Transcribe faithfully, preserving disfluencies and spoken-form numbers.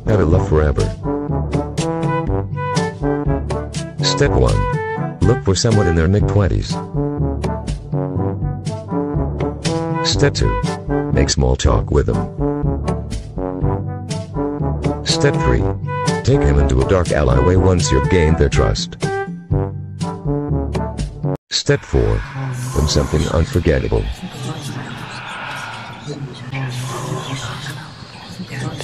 Have a love forever. Step one. Look for someone in their mid twenties. Step two. Make small talk with them. Step three. Take him into a dark alleyway once you've gained their trust. Step four. Film something unforgettable.